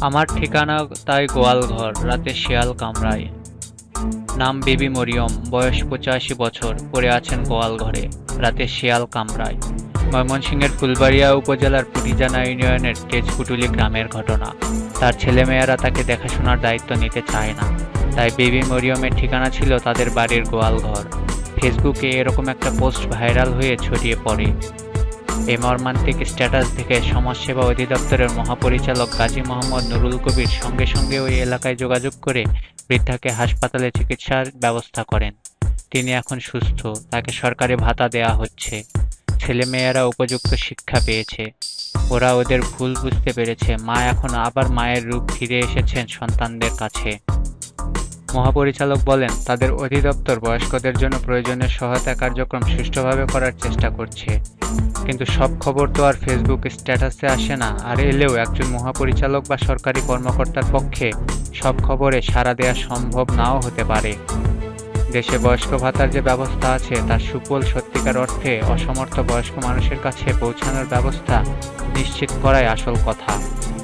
আমার ঠিকানা তাই গোয়ালঘর, রাতে শিয়াল কামড়ায়। নাম বিবি মরিয়ম, বয়স ৮৫ বছর, পড়ে আছেন গোয়ালঘরে, রাতে শিয়াল কামড়ায়। ময়মনসিংহের ফুলবাড়িয়া উপজেলার পুটিজানা ইউনিয়নের তেজপুটুলি গ্রামের ঘটনা। তার ছেলেমেয়েরা তাকে দেখাশোনার দায়িত্ব নিতে চায় না, তাই বিবি মরিয়মের ঠিকানা ছিল তাদের বাড়ির গোয়ালঘর। ফেসবুকে এরকম একটা পোস্ট ভাইরাল হয়ে ছড়িয়ে পড়ে। এই মর্মান্তিক স্ট্যাটাস দেখে সমাজসেবা অধিদপ্তরের মহাপরিচালক গাজী মোহাম্মদ নুরুল কবির সঙ্গে সঙ্গে ওই এলাকায় যোগাযোগ করে বৃদ্ধাকে হাসপাতালে চিকিৎসার ব্যবস্থা করেন। তিনি এখন সুস্থ, তাকে সরকারি ভাতা দেয়া হচ্ছে। ছেলেমেয়েরা উপযুক্ত শিক্ষা পেয়েছে, ওরা ওদের ভুল বুঝতে পেরেছে। মা এখন আবার মায়ের রূপ ফিরে এসেছেন সন্তানদের কাছে। মহাপরিচালক বলেন, তাদের অধিদপ্তর বয়স্কদের জন্য প্রয়োজনীয় সহায়তা কার্যক্রম সুষ্ঠুভাবে করার চেষ্টা করছে, কিন্তু সব খবর তো আর ফেসবুক স্ট্যাটাসে আসে না। আর এলেও একজন মহাপরিচালক বা সরকারি কর্মকর্তার পক্ষে সব খবরে সাড়া দেওয়া সম্ভব নাও হতে পারে। দেশে বয়স্ক ভাতার যে ব্যবস্থা আছে তার সুফল সত্যিকার অর্থে অসমর্থ বয়স্ক মানুষের কাছে পৌঁছানোর ব্যবস্থা নিশ্চিত করাই আসল কথা।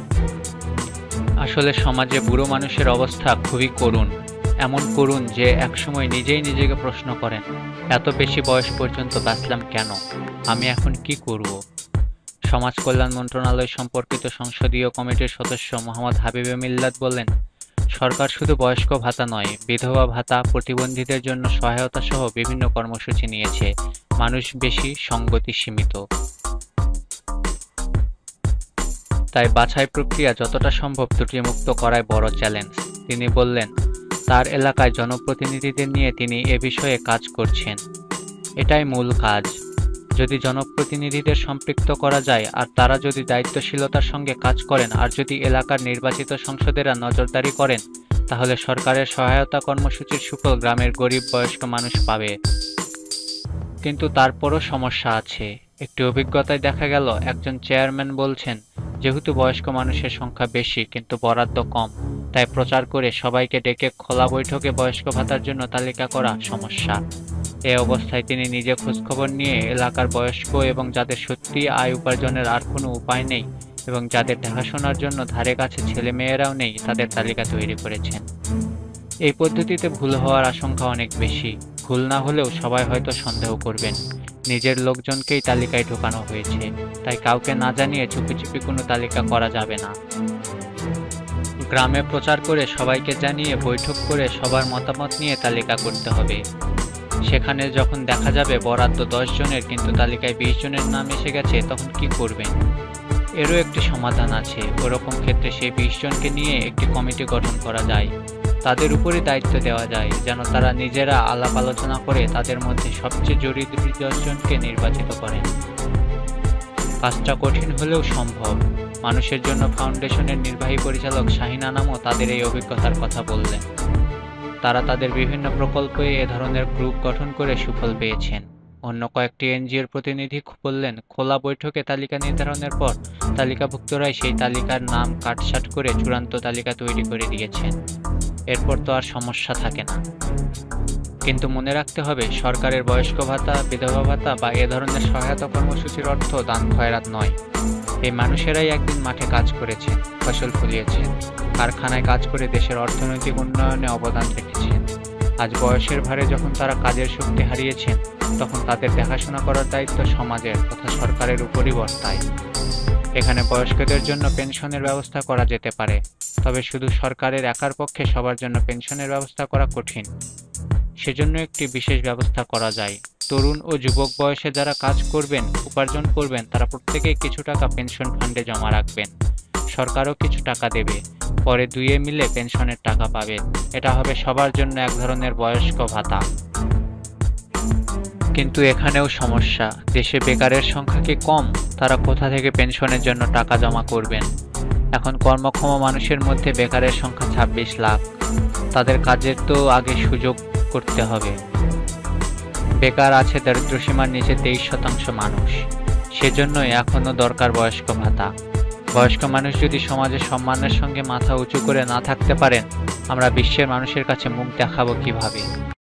আসলে সমাজে বুড়ো মানুষের অবস্থা খুবই করুণ, এমন করুণ যে একসময় নিজেই নিজেকে প্রশ্ন করেন, এত বেশি বয়স পর্যন্ত বাঁচলাম কেন, আমি এখন কি করব? সমাজ কল্যাণ মন্ত্রণালয় সম্পর্কিত সংসদীয় কমিটির সদস্য মোহাম্মদ হাবিবে মিল্লাত বলেন, সরকার শুধু বয়স্ক ভাতা নয়, বিধবা ভাতা, প্রতিবন্ধীদের জন্য সহায়তা সহ বিভিন্ন কর্মসূচি নিয়েছে। মানুষ বেশি, সঙ্গতি সীমিত। তাই বাছাই প্রক্রিয়া যতটা সম্ভব ত্রুটিমুক্ত করাই বড় চ্যালেঞ্জ। তিনি বললেন, তার এলাকায় জনপ্রতিনিধিদের নিয়ে তিনি এ বিষয়ে কাজ করছেন। এটাই মূল কাজ। যদি জনপ্রতিনিধিদের সম্পৃক্ত করা যায় আর তারা যদি দায়িত্বশীলতার সঙ্গে কাজ করেন আর যদি এলাকার নির্বাচিত সংসদেরা নজরদারি করেন, তাহলে সরকারের সহায়তা কর্মসূচির সুফল গ্রামের গরিব বয়স্ক মানুষ পাবে। কিন্তু তারপরও সমস্যা আছে। একটি অভিজ্ঞতায় দেখা গেল, একজন চেয়ারম্যান বলছেন, যেহেতু বয়স্ক মানুষের সংখ্যা বেশি কিন্তু বরাদ্দ কম, তাই প্রচার করে সবাইকে ডেকে খোলা বৈঠকে বয়স্ক ভাতার জন্য তালিকা করা সমস্যা। এ অবস্থায় তিনি নিজে খোঁজখবর নিয়ে এলাকার বয়স্ক এবং যাদের সত্যি আয় উপার্জনের আর কোনো উপায় নেই এবং যাদের দেখাশোনার জন্য ধারে কাছে ছেলেমেয়েরাও নেই, তাদের তালিকা তৈরি করেছেন। এই পদ্ধতিতে ভুল হওয়ার আশঙ্কা অনেক বেশি। ভুল না হলেও সবাই হয়তো সন্দেহ করবেন, নিজের লোকজনকেই তালিকায় ঢোকানো হয়েছে, তাই কাউকে না জানিয়ে চুপি চুপি কোনো তালিকা করা যাবে না। গ্রামে প্রচার করে সবাইকে জানিয়ে বৈঠক করে সবার মতামত নিয়ে তালিকা করতে হবে। সেখানে যখন দেখা যাবে বরাদ্দ 10 জনের কিন্তু তালিকায় 20 জনের নাম এসে গেছে, তখন কি করবেন? এরও একটি সমাধান আছে। ওরকম ক্ষেত্রে সেই 20 জনকে নিয়ে একটি কমিটি গঠন করা যায়, তাদের উপরই দায়িত্ব দেওয়া যায় যেন তারা নিজেরা আলাপ আলোচনা করে তাদের মধ্যে সবচেয়ে জরুরি 10 জনকে নির্বাচিত করেন। কাজটা কঠিন হলেও সম্ভব। মানুষের জন্য ফাউন্ডেশনের নির্বাহী পরিচালক শাহিন আনামও তাদের এই অভিজ্ঞতার কথা বললেন। তারা তাদের বিভিন্ন প্রকল্পে এ ধরনের গ্রুপ গঠন করে সুফল পেয়েছেন। অন্য কয়েকটি এনজিওর প্রতিনিধি বললেন, খোলা বৈঠকে তালিকা নির্ধারণের পর তালিকাভুক্তরাই সেই তালিকার নাম কাটছাঁট করে চূড়ান্ত তালিকা তৈরি করে দিয়েছেন। এরপর তো আর সমস্যা থাকে না। কিন্তু মনে রাখতে হবে, সরকারের বয়স্ক ভাতা, বিধবা ভাতা বা এ ধরনের সহায়তা কর্মসূচির অর্থ দান খয়রাত নয়। এই মানুষেরাই একদিন মাঠে কাজ করেছেন, ফসল ফলিয়েছেন, কারখানায় কাজ করে দেশের অর্থনৈতিক উন্নয়নে অবদান রেখেছেন। আজ বয়সের ভারে যখন তারা কাজের শক্তি হারিয়েছেন, তখন তাদের দেখাশোনা করার দায়িত্ব সমাজের তথা সরকারের উপরই বর্তায়। এখানে বয়স্কদের জন্য পেনশনের ব্যবস্থা করা যেতে পারে, তবে শুধু সরকারের একার পক্ষে সবার জন্য পেনশনের ব্যবস্থা করা কঠিন। সেজন্য একটি বিশেষ ব্যবস্থা করা যায়। তরুণ ও যুবক বয়সে যারা কাজ করবেন, উপার্জন করবেন, তারা প্রত্যেকে কিছু টাকা পেনশন ফান্ডে জমা রাখবেন। সরকারও কিছু টাকা দেবে, পরে দুয়ে মিলে পেনশনের টাকা পাবেন। এটা হবে সবার জন্য এক ধরনের বয়স্ক ভাতা। কিন্তু এখানেও সমস্যা, দেশে বেকারের সংখ্যা কি কম? তারা কোথা থেকে পেনশনের জন্য টাকা জমা করবেন? এখন কর্মক্ষম মানুষের মধ্যে বেকারের সংখ্যা 26 লাখ। তাদের কাজের তো আগে সুযোগ করতে হবে। বেকার আছে দারিদ্র্যসীমার নিচে 23% মানুষ। সেজন্যই এখনো দরকার বয়স্ক ভাতা। বয়স্ক মানুষ যদি সমাজে সম্মানের সঙ্গে মাথা উঁচু করে না থাকতে পারেন, আমরা বিশ্বের মানুষের কাছে মুখ দেখাবো কিভাবে?